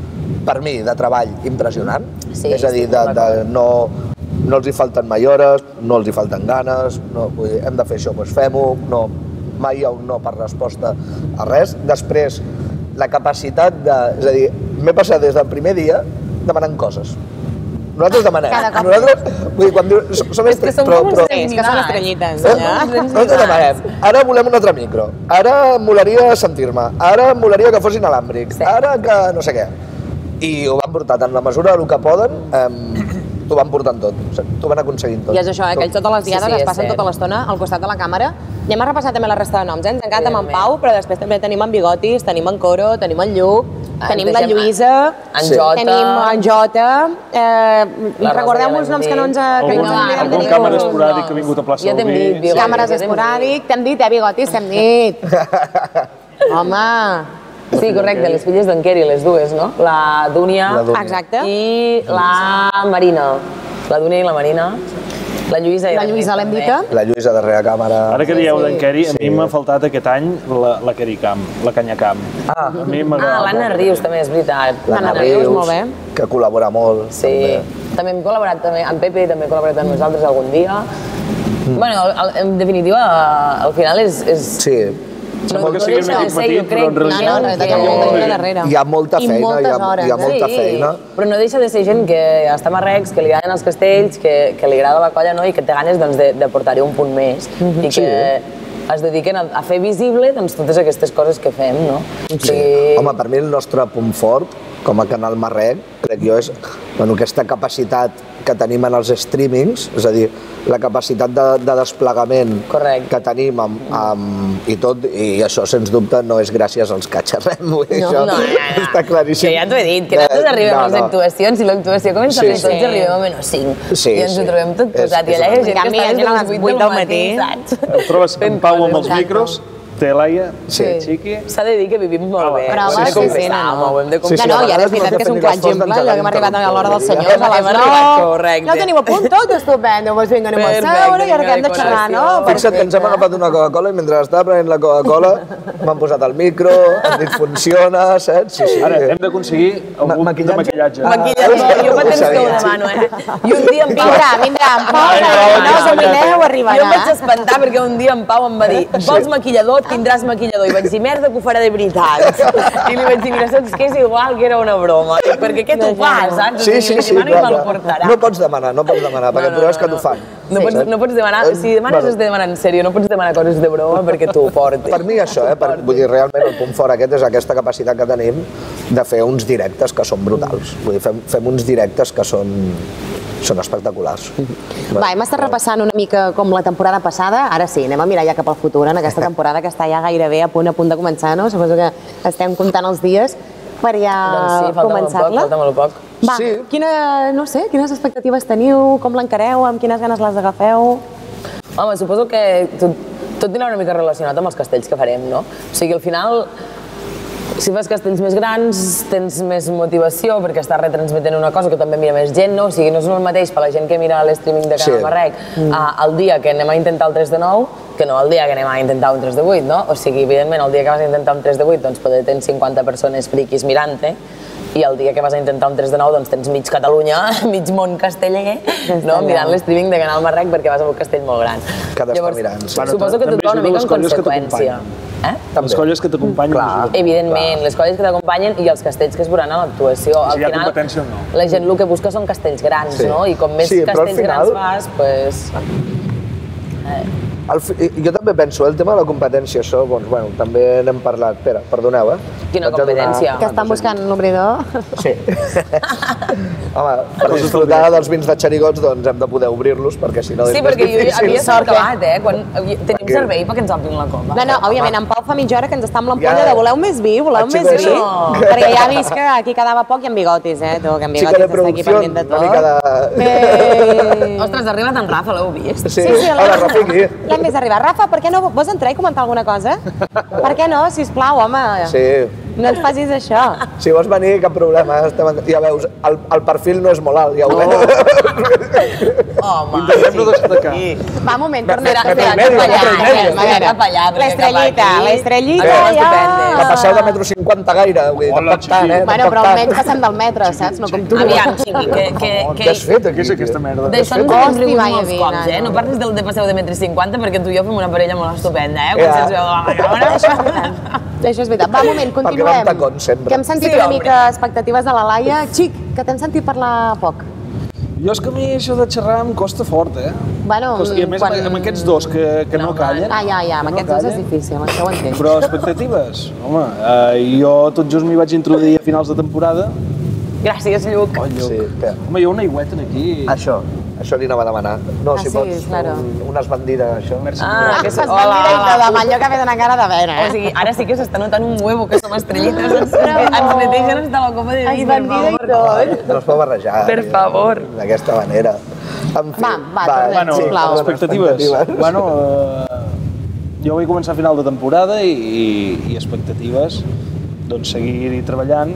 per mi, de treball impressionant. Sí, és a dir, estic de, molt de, d'acord. no, no els hi falten mai hores, no els hi falten ganes, no, vull dir, hem de fer això, doncs fem-ho, no, mai hi ha un no per resposta a res. Després, la capacitat de... És a dir, m'he passat des del primer dia demanant coses. Nosaltres demanem. Cada cop. Nosaltres, vull dir, quan diu, som, som És que estre- som però, com uns però, nens És que són mimats. estrellites, Som ja. com uns nens nosaltres mimats. demanem, ara volem un altre micro, ara em molaria sentir-me, ara em molaria que fos inalàmbric, Sí. ara que no sé què. I ho van portar, en la mesura del que poden, eh, t'ho van portant tot, o sigui, t'ho van aconseguint tot. I és això, eh, que ells totes les Sí, diades sí, es és passen cert. tota l'estona al costat de la càmera. I hem repassat també la resta de noms, eh? Ens encanta amb en Evidentment. Pau, però després també tenim en Bigotis, tenim en Coro, tenim en Lluc, Ah, tenim ens la deixem Lluïsa, en Sí. Jota. tenim en Jota, eh, La recordeu Rosa ja uns noms l'hem que no ens... ha- que dit. no ens Algun, hem algun dit. càmera ningú. esporàdic que ha vingut a plaça Ja t'hem del dit, Vi. Bigotis. Càmeres Ja t'hem esporàdic, t'hem dit, eh, Bigotis, t'hem dit. Home, Sí, correcte, les filles d'en Keri, les dues, no? La Dúnia, La Dúnia. exacte. i la Marina. La Dúnia i la Marina. La Lluïsa i La Lluïsa l'hem dita. La Lluïsa darrere càmera. Ara que Sí, dieu sí. d'en Keri, a Sí. mi m'ha faltat aquest any la, la Kericamp, la Canyacamp. Ah. A mi Ah, m'agrada l'Anna molt. Rius també, és veritat. L'Anna Rius, molt bé. que col·labora molt. Sí, també. també hem col·laborat també, amb Pepe també he col·laborat amb nosaltres algun dia. Bueno, al- al- en definitiva, al final és... és... Sí, Sembla que no sigui un deixa de equip ser, petit, jo però crec, en realitat No, no, en realitat hi ha que- molta gent darrere. hi ha molta I feina, hi moltes ha, hores, hi ha eh? molta sí, feina. però no deixa de ser gent que està a Marrecs, que li agraden els castells, que, que li agrada la colla, no? I que té ganes doncs, de, de portar-hi un punt més i que Sí. es dediquen a, a fer visible doncs, totes aquestes coses que fem, no? O Sí. Home, per mi el nostre punt fort, com a canal Marrec, crec jo, és bueno, aquesta capacitat que tenim en els streamings, és a dir, la capacitat de, de desplegament Correcte. que tenim amb, amb, i tot, i això, sens dubte, no és gràcies als que xerrem, vull dir, No, això No, no, no. està claríssim. Que ja t'ho he dit, que nosaltres Eh, arribem no, a les no. actuacions i l'actuació comença Sí, a les dotze sí. i arribem a menys cinc. Sí, I ens sí. ho trobem tot És- posat. I és allà hi ha una- gent En que canvi, està hi ha des de gent a les les vuit vuit del del matí, matí. saps? El trobes en Fent Pau amb coses, els exacte. micros, té l'Aia, Sí. té Xiqui. S'ha de dir que vivim molt bé. Però ho hem va, de sí, sí, confessar, no, no. home, ho hem de Sí, confessar. sí, No, no, a i ara és vegades veritat m'has que és de un fer clar l'esforç exemple, allò d'engegar que hem arribat a l'hora dels l'interruptor. senyors, a les Hem arribat, nou. correcte. Ja ho teniu a punt tot, estupendo, doncs vinga, anem a Perfecte, seure i ara que hem de vinga, xerrar, no? decoració. Fixa't que ens hem agafat una Coca-Cola i mentre estava prenent la Coca-Cola m'han posat el micro, han dit funciona, saps? Sí, sí. Ara, hem d'aconseguir algun de maquillatge? maquillatge. Maquillatge, jo fa temps que ho Sabia. demano, eh? I un dia en Pau... Vindrà, vindrà, en Pau, Ai, no Pau, us ja, oblideu, ja. arribarà. Jo em vaig espantar perquè un dia en Pau em va dir vols maquillador? tindràs maquillador. I vaig dir, merda, que ho farà de veritat. I li vaig dir, mira, saps que és igual que era una broma. Perquè què t'ho fas, saps? Sí, sí, sí, clar, clar. No pots demanar, no pots demanar, perquè el problema és que t'ho fan. No pots, no pots demanar, si demanes has de demanar en sèrio, no pots demanar coses de broma perquè t'ho porti. Per mi això, eh? Per, vull dir, realment el punt fort aquest és aquesta capacitat que tenim de fer uns directes que són brutals. Vull dir, fem, fem uns directes que són, són espectaculars. Va, hem estat repassant una mica com la temporada passada, ara sí, anem a mirar ja cap al futur, en aquesta temporada que està ja gairebé a punt a punt de començar, no? Suposo que estem comptant els dies per ja doncs sí, començar-la. Falta molt poc, Va, sí. quina, no sé, quines expectatives teniu, com l'encareu, amb quines ganes les agafeu? Home, suposo que tot, tot anirà una mica relacionat amb els castells que farem, no? O sigui, al final, si fas castells més grans, tens més motivació perquè estàs retransmetent una cosa que també mira més gent, no? O sigui, no és el mateix per la gent que mira l'streaming de Canal Marrec el dia que anem a intentar el tres de nou que no el dia que anem a intentar un tres de vuit, no? O sigui, evidentment, el dia que vas a intentar un tres de vuit, doncs poder tens cinquanta persones friquis mirant-te, i el dia que vas a intentar un tres de nou, doncs tens mig Catalunya, mig món casteller, no? Mirant l'streaming de Canal Marrec perquè vas a un castell molt gran. Cada està mirant. Suposo que tot va una mica en conseqüència. Les colles que t'acompanyen. Evidentment, les colles que t'acompanyen i els castells que es veuran a l'actuació. Si hi ha competència o no. La gent el que busca són castells grans, no? I com més castells grans fas, doncs... Jo també penso, el tema de la competència, això, doncs, bueno, també n'hem parlat. Espera, perdoneu, eh? Quina competència? Que estan buscant l'obridor? Sí. Home, per disfrutar dels vins de Xerigots, doncs hem de poder obrir-los, perquè si no és sí, més difícil. Sí, perquè jo havia sort acabat, eh? Quan tenim servei perquè ens omplin la copa. No, no, òbviament, en Pau fa mitja hora que ens està amb l'ampolla de voleu més vi, voleu més vi? Perquè ja ha vist que aquí quedava poc i amb bigotis, eh? Tu, que amb bigotis està aquí pendent de tot. Ostres, ha arribat en Rafa, l'heu vist? Sí, hola, Rafiqui. L'hem vist arribar. Rafa, per què no vols entrar i comentar alguna cosa? Per què no? Sisplau, home. Sí. No ens facis això. Si vols venir, cap problema. Ja veus, el, el perfil no és molt alt, ja ho veus. Home, intentem no destacar. Va, un moment, torna Espera, espera, espera, cap allà. L'estrellita, l'estrellita, ja. Que passeu de metro cinquanta gaire, vull dir, tampoc tant, eh? Bueno, però almenys passem del metre, saps? No com tu. Aviam, xiqui, que... Què has fet aquí? Què és aquesta merda? D'això ens hem rigut molts cops, eh? No parlis del de passeu de metro cinquanta perquè tu i jo fem una parella molt estupenda, eh? Quan se'ns veu de la càmera. Això és veritat. Això és veritat. Va, un moment, continuem. Que hem sentit una mica expectatives de la Laia. Xic, que t'hem sentit parlar poc. Jo és que a mi això de xerrar em costa fort, eh? Bueno, I a més amb aquests dos que no callen. Ah, ja, ja, amb aquests dos és difícil, això ho entenc. Però expectatives? Home, jo tot just m'hi vaig introduir a finals de temporada. Gràcies, Lluc. Oh, Lluc. Home, hi ha una aigüeta aquí. Això. Això li anava a demanar. No, si pots, una esbandida, això. Ah, que esbandida i tot, amb allò que ve d'una cara de vera, eh? O sigui, ara sí que s'està notant un huevo, que som estrellites. Ens netegen hasta la copa de vi, per favor. No es pot barrejar. Per favor. D'aquesta manera. Va, va, tornem, sisplau. Expectatives. Bueno, jo vaig començar a final de temporada i expectatives, doncs seguir treballant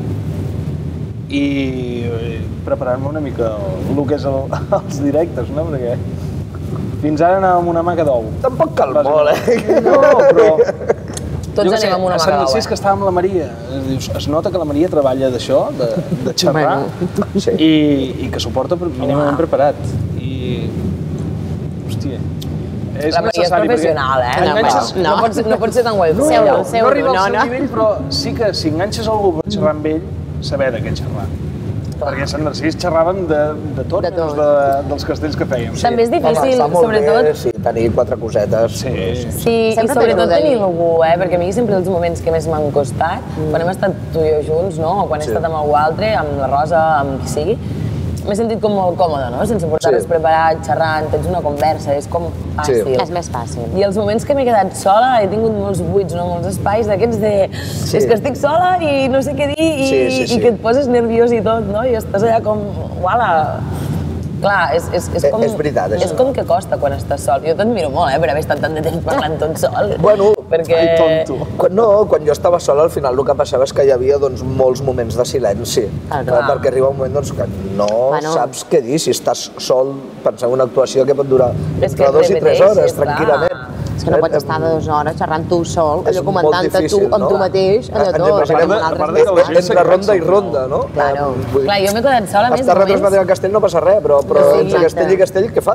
i preparar-me una mica el que és els directes, no? Perquè fins ara anàvem amb una maca d'ou. Tampoc cal molt, eh? No, però... Tots anem amb una maca d'ou, eh? A Sant Narcís que estava amb la Maria, es nota que la Maria treballa d'això, de xerrar, i que s'ho porta mínimament preparat. I... hòstia... La Maria és professional, eh? No pot ser tan guai. No arriba al seu nivell, però sí que si enganxes algú per xerrar amb ell, saber de què xerrar. Perquè a Sant Narcís xerràvem de tot, menys dels castells que fèiem. També és difícil, sobretot... Sí, tenir quatre cosetes. Sí, i sobretot tenir algú, eh? Perquè a mi sempre els moments que més m'han costat, quan hem estat tu i jo junts, no? O quan he estat amb algú altre, amb la Rosa, amb qui sigui, m'he sentit com molt còmode, no? Sense portar res preparat, xerrant, tens una conversa, és com fàcil. És més fàcil. I els moments que m'he quedat sola, he tingut molts buits, no? Molts espais d'aquests de... és que estic sola i no sé què dir i que et poses nerviós i tot, no? I estàs allà com... uala! Clar, és com... És veritat, això. És com que costa quan estàs sol. Jo t'admiro molt, eh, per haver estat tant de temps parlant tot sol. Bueno, perquè... No, quan jo estava sola, al final el que passava és que hi havia doncs, molts moments de silenci. Perquè arriba un moment doncs, que no saps què dir. Si estàs sol, pensant en una actuació que pot durar entre dos i tres hores, tranquil·lament. És que no pots estar dues hores xerrant tu sol, allò comentant-te tu amb tu mateix, allò tot. Entre ronda i ronda, no? Clar, jo m'he quedat sola més moments. Estàs retransmetent al castell no passa res, però entre castell i castell, què fas?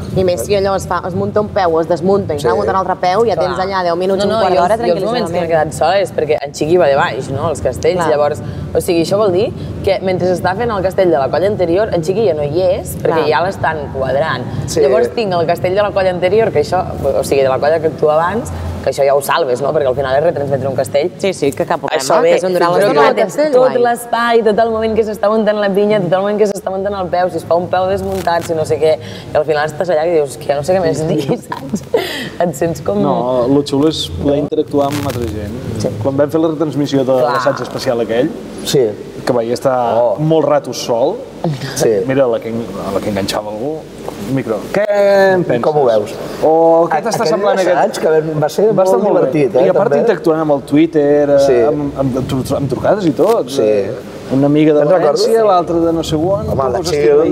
I més si allò es, fa, es munta un peu, es desmunta i s'ha sí. muntat un altre peu, ja tens allà deu minuts, no, no, un quart d'hora tranquil·líssimament. Jo els moments que m'he quedat sola és perquè en Xiqui va de baix, no?, els castells, Clar. Llavors, o sigui, això vol dir que mentre s'està fent el castell de la colla anterior, en Xiqui ja no hi és, perquè Clar. Ja l'estan quadrant. Sí. Llavors tinc el castell de la colla anterior, que això, o sigui, de la colla que actua abans, que això ja ho salves, no?, perquè al final és retransmetre un castell. Sí, sí, que cap problema, això bé, que és un durant l'estona del castell. Tot l'espai, tot el moment que s'està muntant la pinya, tot el moment que s'està muntant el peu, si es fa un peu desmuntat, si no sé què, i al final estàs allà i dius, que ja no sé què més dir, saps? Et sents com... No, el xulo és poder interactuar amb altra gent. Sí. Quan vam fer la retransmissió de l'assaig especial aquell, sí. que vaig estar oh. molt rato sol, sí. mira, a la que, a la que enganxava algú, micro. Què en penses? Com ho veus? O què t'està semblant aquest... Aquell que va ser va molt divertit, eh? I a part interactuant amb el Twitter, sí. amb, amb, amb, amb trucades i tot. Sí. Una amiga de València, l'altra de no sé on, home, la Xil,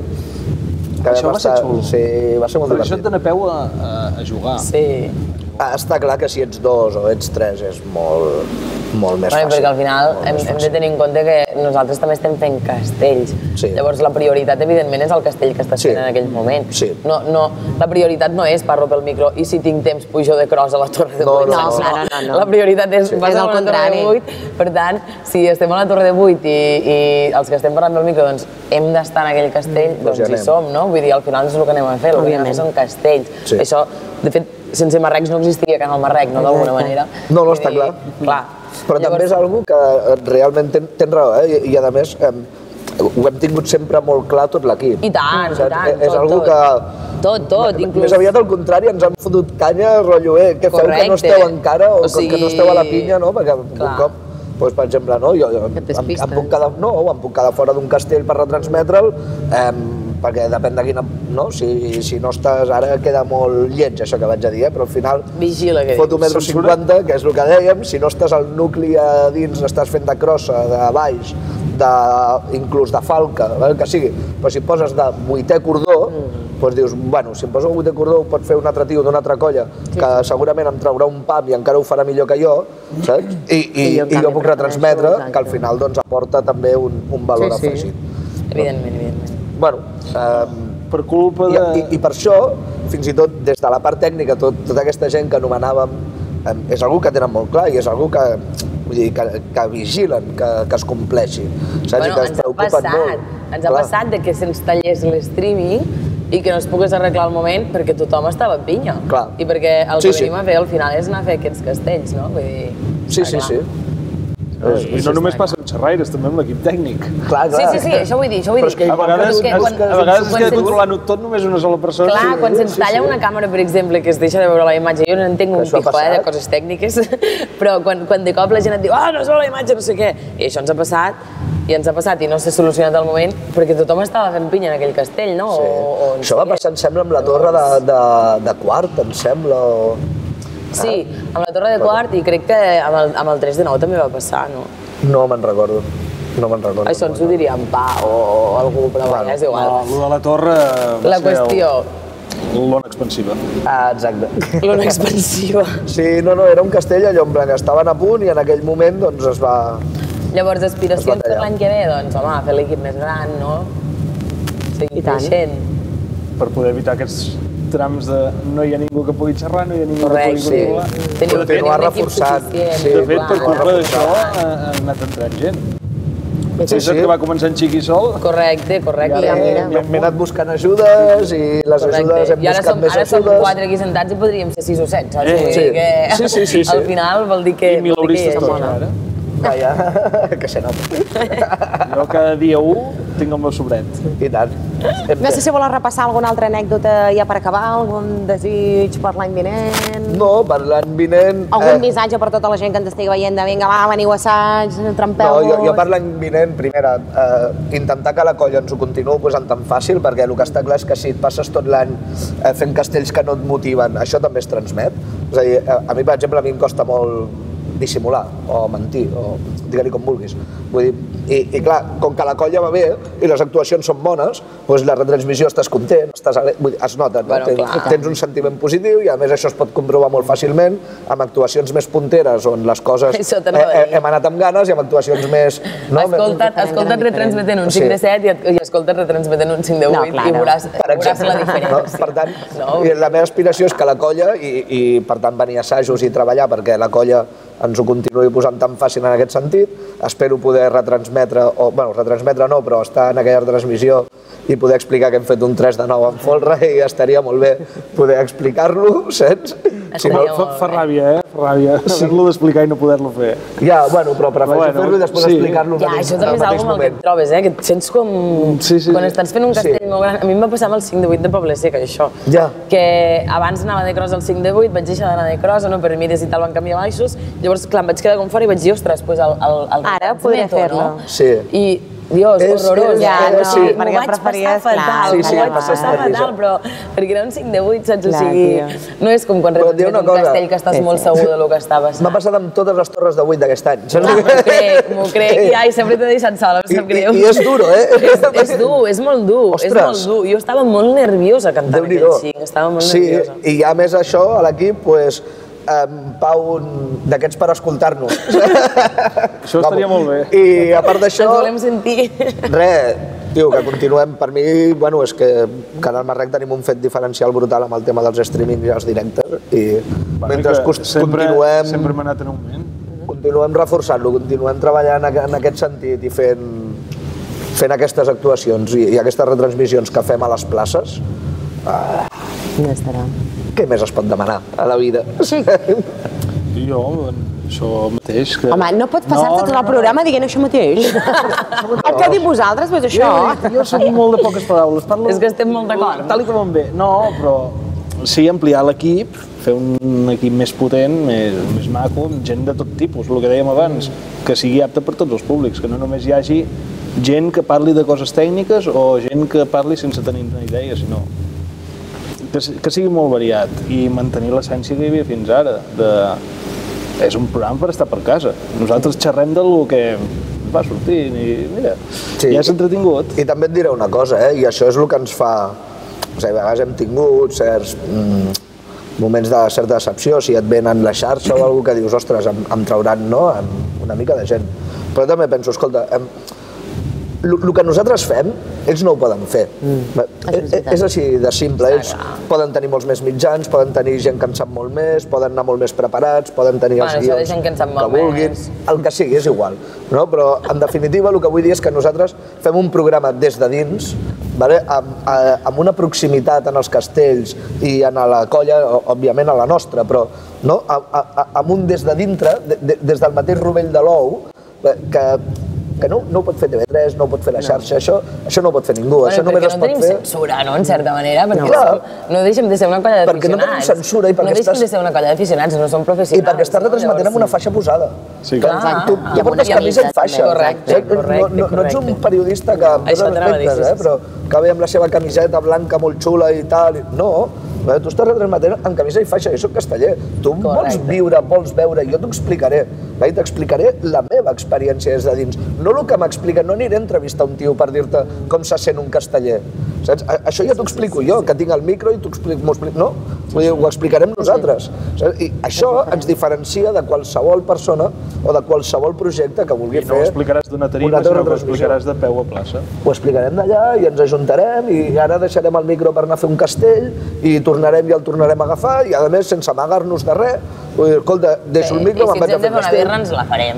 això va ser xulo. Sí, va ser molt divertit. Per això et dona peu a, a, a jugar. Sí. Ah, està clar que si ets dos o ets tres és molt, molt més bueno, fàcil. Perquè al final hem, hem de tenir en compte que nosaltres també estem fent castells. Sí. Llavors la prioritat, evidentment, és el castell que estàs sí. fent en aquell moment. Sí. No, no, la prioritat no és parlo pel micro i si tinc temps pujo de cross a la Torre de Vuit. No, no, no, no, no, no. La prioritat és sí. passar a la Torre de Vuit. Per tant, si estem a la Torre de Vuit i, i els que estem parlant pel micro doncs hem d'estar en aquell castell, mm, doncs ja hi som, no? Vull dir, al final és el que anem a fer, el que anem a fer són castells. Sí. Això, de fet, sense Marrecs no existiria Canal Marrec, no? D'alguna manera. No, no, està clar. Clar. Però també és algo que realment ten raó, eh? I a més ho hem tingut sempre molt clar tot l'equip. I tant, i tant, és algo que... Tot, tot, inclús... Més aviat al contrari, ens han fotut canya, rotllo, eh, què feu que no esteu encara o que no esteu a la pinya, no? Perquè un cop, doncs, per exemple, no, jo em puc quedar, no, em puc quedar fora d'un castell per retransmetre'l, perquè depèn de quina... No? Si, si no estàs... Ara queda molt lleig, això que vaig a dir, eh? Però al final... Vigila, que foto metro cinquanta, que és el que dèiem, si no estàs al nucli a dins, estàs fent de crossa, de baix, de, inclús de falca, el que sigui, però si poses de vuitè cordó, mm. doncs dius, bueno, si em poso vuitè cordó ho pot fer un altre tio d'una altra colla, sí. que segurament em traurà un pam i encara ho farà millor que jo, saps? I, i, I, jo, i jo puc retransmetre, que al final doncs, aporta també un, un valor sí, sí. afegit. Evidentment, evidentment. Bueno, eh, per culpa de... I, i, I per això, fins i tot des de la part tècnica, tot, tota aquesta gent que anomenàvem, eh, és algú que tenen molt clar i és algú que, vull dir, que, que vigilen, que, que es compleixi. Saps? Bueno, I que es ens ha preocupen passat, molt. ens ha passat de que se'ns tallés l'streaming i que no es pogués arreglar al moment perquè tothom estava a pinya. Clar. I perquè el sí, que venim sí. a fer al final és anar a fer aquests castells, no? Vull dir, sí, sí, sí. I no només passa amb xerraires, també amb l'equip tècnic. Clar, clar. Sí, sí, sí, això vull dir, això vull dir. A vegades, que, quan, a vegades és que controlant-ho tot només una sola persona. Clar, quan se'ns talla una càmera, per exemple, que es deixa de veure la imatge, jo no entenc un pico eh, de coses tècniques, però quan, quan de cop la gent et diu ah, no es veu la imatge, no sé què, i això ens ha passat, i ens ha passat i no s'ha solucionat al moment perquè tothom estava fent pinya en aquell castell, no? Sí. O, o, això va passar, em sembla, amb la torre de, de, de Quart, em sembla, o... Sí, amb la torre de Quart i crec que amb el, amb el tres de nou també va passar, no? No me'n recordo, no me'n recordo. Això ens ho diria en Pa o algú, però bueno, és igual. No, lo de la torre va la qüestió... l'ona expansiva. Ah, exacte. L'ona expansiva. Sí, no, no, era un castell allò en blanc, estaven a punt i en aquell moment doncs es va... Llavors, aspiracions per l'any que ve, doncs, home, fer l'equip més gran, no? Seguir creixent. Per poder evitar aquests trams de no hi ha ningú que pugui xerrar, no hi ha ningú Correcte, que pugui controlar. Sí. Tenim, tenim un equip suficient. Sí, de fet, per culpa d'això ha anat entrant gent. Sí, sí. Que va començar en Xiqui sol. Correcte, correcte. Ja, ja, ja, m'he anat buscant ajudes i les correcte. Ajudes hem buscat som, més ara ajudes. Ara som quatre aquí sentats i podríem ser sis o set, saps? Eh, sí. Que sí, sí, sí, sí. Al final vol dir que... I milauristes tots, ara. Vaja, que se nota. Jo cada dia u tinc el meu sobret. I tant. No sé si vols repassar alguna altra anècdota ja per acabar, algun desig per l'any vinent... No, per l'any vinent... Algun eh... missatge per tota la gent que ens estigui veient de vinga, va, veniu a assaig, trempeu-vos... No, jo, jo per l'any vinent, primera, eh, intentar que la colla ens ho continuï posant tan fàcil, perquè el que està clar és que si et passes tot l'any eh, fent castells que no et motiven, això també es transmet. És a dir, a mi, per exemple, a mi em costa molt dissimular o mentir o digue-li com vulguis. Vull dir, i, i clar, com que la colla va bé i les actuacions són bones, doncs la retransmissió estàs content, estàs ale... vull dir, es nota, no? Bueno, tens, clar. tens un sentiment positiu i a més això es pot comprovar molt fàcilment amb actuacions més punteres on les coses Això eh, t'anava a eh, dir. hem anat amb ganes i amb actuacions més... No? Escolta't, escolta't retransmetent un Sí. cinc de set i, i escolta't retransmetent un cinc de No, vuit clar, i no. veuràs, Per veuràs exemple, la no? diferència. Per tant, No? i la meva aspiració és que la colla, i, i per tant venir a assajos i treballar perquè la colla ens ho continuï posant tan fàcil en aquest sentit, espero poder retransmetre, o bueno, retransmetre no, però estar en aquella transmissió i poder explicar que hem fet un tres de nou en folre i estaria molt bé poder explicar-lo, saps? Si no, Estaria Fa, fa ràbia, eh? Fa ràbia haver-lo d'explicar i no poder-lo fer. ja, bueno, però prefereixo Bueno, fer-lo i després sí. explicar-lo Ja, això també és algo amb el que et trobes, eh? Que et sents com... Sí, sí, Quan sí. estàs fent un castell Sí. molt gran... A mi em va passar amb el cinc de vuit de Poble Sec, això. Ja. Que abans anava de cross al cinc de vuit, vaig deixar d'anar de cross, no? Per mides i tal van canviar baixos, llavors, clar, em vaig quedar com fora i vaig dir, ostres, pues el, el, el Ara podré retransmeto, fer-lo. no? Sí. I, Dios, És- horrorós. és- Ja, eh, no, sí. M'ho perquè vaig preferies, passar fatal, clar, Sí, sí, m'ho vaig passes passar nervis, fatal, eh? però perquè era un cinc de vuit, saps? O Clar, sigui, tio. no és com quan Però et diré retransmets una un cosa. castell que estàs Sí, molt sí. segur del que està passant. M'ha passat amb totes les torres de vuit d'aquest any. Saps? Clar, m'ho crec, m'ho crec. I ai, sempre t'he deixat sola, em I, sap i, greu. I és duro, eh? És, és dur, és molt dur, és Ostres. molt dur. Jo estava molt nerviosa cantant Déu-n'hi-do. aquell cinc, estava molt Sí, nerviosa. i a més això, a l'equip, pues, um, Pau, un- d'aquests per escoltar-nos. Això estaria molt bé. I a part d'això, Ens volem sentir. res, tio, que continuem. Per mi, bueno, és que Canal Marrec tenim un fet diferencial brutal amb el tema dels streamings i els directes i mentre que cos- sempre, continuem, Sempre hem anat en augment. continuem reforçant-lo, continuem treballant en en aquest sentit i fent, fent aquestes actuacions i, i aquestes retransmissions que fem a les places, Ja estarà. què més es pot demanar a la vida? Sí. I jo, això mateix. Que... Home, no pots passar-te tot el programa dient això mateix. El que diu vosaltres, doncs això. Jo, jo soc molt de poques paraules. Parlo És que estem molt d'acord. Tal i com em ve. No, però sí ampliar l'equip, fer un equip més potent, més, més maco, amb gent de tot tipus, el que dèiem abans, que sigui apte per tots els públics, que no només hi hagi gent que parli de coses tècniques o gent que parli sense tenir una idea, sinó que, que sigui molt variat i mantenir l'essència que hi havia fins ara. De... És un programa per estar per casa. Nosaltres xerrem del que va sortint i mira, Sí. ja és entretingut. I també et diré una cosa, eh? I això és el que ens fa... O sigui, a vegades hem tingut certs mm, moments de certa decepció, si et ven en la xarxa o alguna que dius, ostres, em, em trauran, no?, amb una mica de gent. Però també penso, escolta, em, el que nosaltres fem, ells no ho poden fer. Mm. És, és així de simple. Ells poden tenir molts més mitjans, poden tenir gent que en sap molt més, poden anar molt més preparats, poden tenir els Bueno, això de guions gent que en sap molt vulguin, més. el que sigui, és igual. No? Però, en definitiva, el que vull dir és que nosaltres fem un programa des de dins, vale? amb, a, amb una proximitat en els castells i en la colla, o- òbviament a la nostra, però no? a, a, a, amb un des de dintre, de, de, des del mateix rovell de l'ou, eh, que que no, no ho pot fer T V tres, no ho pot fer la xarxa, no. això, això no ho pot fer ningú, Bueno, això només perquè es no pot tenim fer... censura, no?, en certa manera, perquè Clar. som, no deixem de ser una colla Perquè no d'aficionats. tenim censura i perquè No deixem estàs- de ser una colla d'aficionats, no som professionals. I perquè estàs retransmetent amb una faixa posada. Sí, Que clar. tu, I tu amb portes una camisa i camisa faixa. també. Correcte, Saps? correcte, no, no, no ets un correcte. periodista que, amb tots Això els t'anava a dir, respectes, sí, eh, sí, però que ve amb la seva camiseta blanca molt xula i tal. i- No, eh, tu estàs retransmetent amb camisa i faixa, jo soc casteller. Tu vols Correcte. viure, vols veure, jo t'ho explicaré. I t'explicaré la meva experiència des de dins. No el que m'explica, no aniré a entrevistar un tio per dir-te com se sent un casteller. Saps? A- Això ja t'ho explico jo, que tinc el micro i t'ho explico, m'ho explico. No, vull dir, ho explicarem nosaltres. Saps? I això ens diferencia de qualsevol persona o de qualsevol projecte que vulgui I no ho fer explicaràs d'una una tarima, sinó que ho retransmissió. explicaràs de peu a plaça. Ho explicarem d'allà i ens ajuntarem i ara deixarem el micro per anar a fer un castell i tornarem i el tornarem a agafar i a més sense amagar-nos de res. Vull dir, escolta, deixo el micro, I me'n si vaig ens a hem fer de un fer una birra, castell. ens la farem.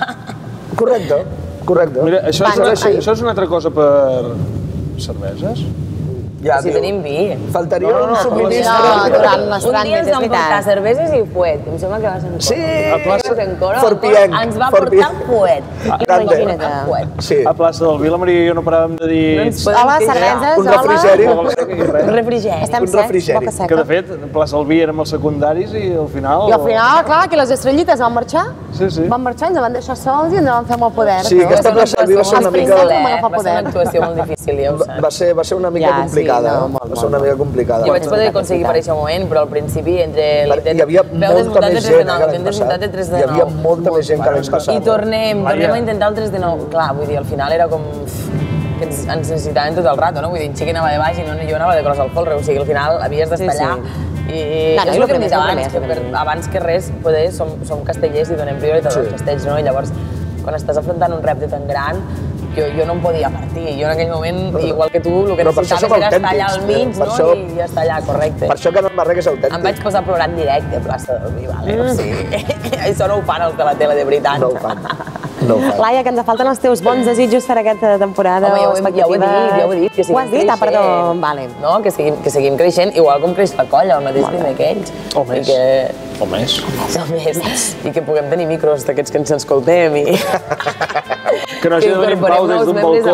Correcte, correcte. Mira, això és, Va, una, així. això és una altra cosa per cerveses? Ja, Si tio, tenim vi. faltaria No, no, no, un subministre. No, durant les Un dia tranques, ens és van portar veritat. cerveses i fuet. Em sembla que va ser en Coro. Sí, A plaça- En Coro, Forpienc, ens va Forpienc. portar fuet. grande. Imagina't. Fuet. Sí, A plaça del Vila Maria i jo no paràvem de dir... No ens podem Hola, queixar. cerveses, un hola. refrigeri. No vol ser que hi res. Un refrigeri. Estem Un secs, refrigeri. boca seca. Que de fet, a plaça del Vi érem els secundaris i al final... I al final, clar, que les estrellites van marxar, Sí, sí. van marxar, ens van deixar sols i ens van fer molt poder. Sí, però- aquesta plaça del Vi va ser una Els mica... princesos van agafar Va ser una poder. actuació molt difícil, ja ho Va, saps. va, ser, va ser una mica Ja, sí. complicada. complicada, va ser una mica complicada. Jo vaig poder aconseguir per aquest moment, però al principi, entre l'intent... Hi havia molta més gent que l'any passat. Hi havia molta més gent que l'any passat. I tornem, tornem a intentar el tres de nou. Clar, vull dir, al final era com... que ens necessitaven tot el rato, no? Vull dir, en Xiqui anava de baix i jo anava de cross al folre, o sigui, al final havies d'estar allà. I és el que hem dit abans, que abans que res, poder, som castellers i donem prioritat als castells, no? I llavors, quan estàs afrontant un repte tan gran, jo, jo no em podia partir. Jo en aquell moment, igual que tu, el que necessitaves era estar allà al mig, no? Això, i estar allà, correcte. Per això que el Marrec és autèntic. Em vaig posar a plorar en directe a plaça del Vi, vale? Mm. O sigui, això no ho fan els de la tele, de veritat. No ho fan. No ho fan. Laia, que ens falten els teus bons desitjos per aquesta temporada. Home, ja ho, he, ja ho he dit, ja ho he dit, que seguim creixent. Ho has dit? Ah, perdó, vale. No, que seguim, que seguim creixent, igual com creix la colla, el mateix primer que ells. O més. Que... O més. O més. I que puguem tenir micros d'aquests que ens escoltem i... Que no hagi de venir en Pau des d'un balcó.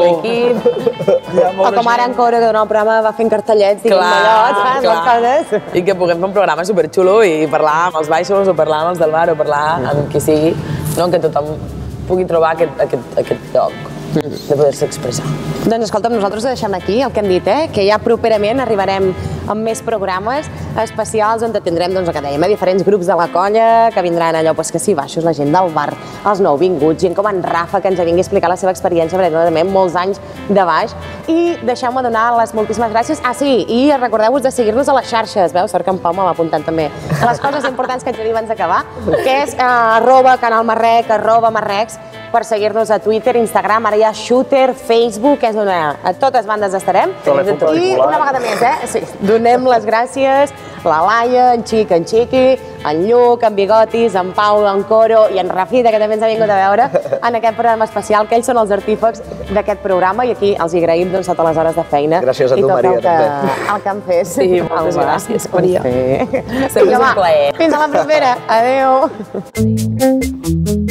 O com ara en Coro, que durant el programa va fent cartellets, diguem mallots, les coses. I que puguem fer un programa superxulo i parlar amb els baixos, o parlar amb els del bar, o parlar amb qui sigui, no? Que tothom pugui trobar aquest, aquest, aquest lloc de poder-se expressar. Doncs escolta'm, nosaltres ho deixem aquí, el que hem dit, eh? Que ja properament arribarem amb més programes especials on tindrem, doncs, el que dèiem, eh? diferents grups de la colla, que vindran allò, doncs, que sí, baixos, la gent del bar, els nouvinguts, gent com en Rafa, que ens vingui a explicar la seva experiència, perquè també molts anys de baix. I deixeu-me donar les moltíssimes gràcies. Ah, sí, i recordeu-vos de seguir-nos a les xarxes, veus? Sort que en Pau me l'ha apuntat també. Les coses importants que haig de dir abans d'acabar, que és eh, arroba Canal Marrec, arroba Marrecs, per seguir-nos a Twitter, Instagram, ara hi ha Shooter, Facebook, que és on a totes bandes estarem. I una vegada més, eh? Sí, donem les gràcies a la Laia, en Xic, en Xiqui, en Lluc, en Bigotis, en Pau, en Coro i en Rafita, que també ens ha vingut a veure en aquest programa especial, que ells són els artífecs d'aquest programa i aquí els hi agraïm doncs, totes les hores de feina. Gràcies a tu, Maria, també. El que han fet. Sí, moltes gràcies, Maria. Sempre és un plaer. Fins a la propera. Adéu.